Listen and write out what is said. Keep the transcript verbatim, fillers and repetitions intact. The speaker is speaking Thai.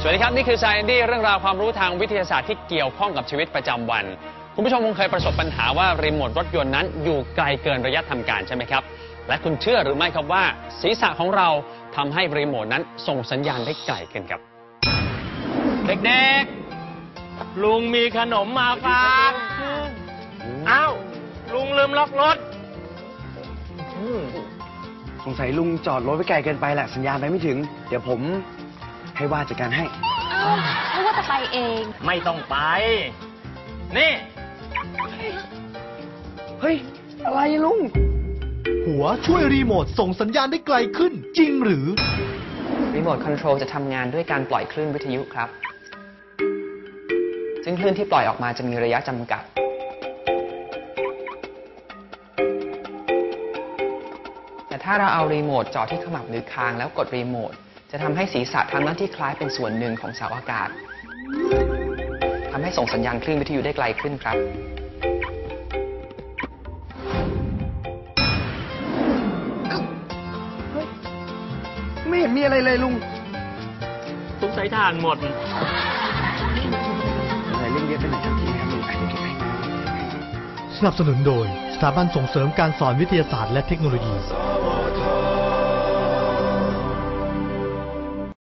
วัสดีครับนี่คือ Science เรื่องราวความรู้ทางวิทยาศาสตร์ที่เกี่ยวข้องกับชีวิตประจำวันคุณผู้ชมคงเคยประสบปัญหาว่ารีโมทรถยนต์นั้นอยู่ไกลเกินระยะทำการใช่ไหมครับและคุณเชื่อหรือไม่ครับว่าศีรษะของเราทำให้รีโมทนั้นส่งสัญญาณได้ไกลขึ้นครับเด็กๆลุงมีขนมมาฝากอ้าวลุงลืมล็อกรถสงสัยลุงจอดรถไว้ไกลเกินไปแหละสัญญาณไปไม่ถึงเดี๋ยวผมให้ว่าจัดการให้ไม่ว่าจะไปเองไม่ต้องไปนี่เฮ้ยอะไรลุงหัวช่วยรีโมทส่งสัญญาณได้ไกลขึ้นจริงหรือรีโมทคอนโทรลจะทำงานด้วยการปล่อยคลื่นวิทยุครับซึ่งคลื่นที่ปล่อยออกมาจะมีระยะจำกัดแต่ถ้าเราเอารีโมทจ่อที่ขมับหรือคางแล้วกดรีโมทจะทำให้ศีรษะทำหน้าที่คล้ายเป็นส่วนหนึ่งของเสาอากาศทำให้ส่งสัญญาณคลื่นวิทยุได้ไกลขึ้นครับไม่เห็นมีอะไรเลยลุงสงสัยถ่านหมดอะไรเล่นเยอะไปหน่อยครับทีครับลุงเก็บไปสนับสนุนโดยสถาบันส่งเสริมการสอนวิทยาศาสตร์และเทคโนโลยี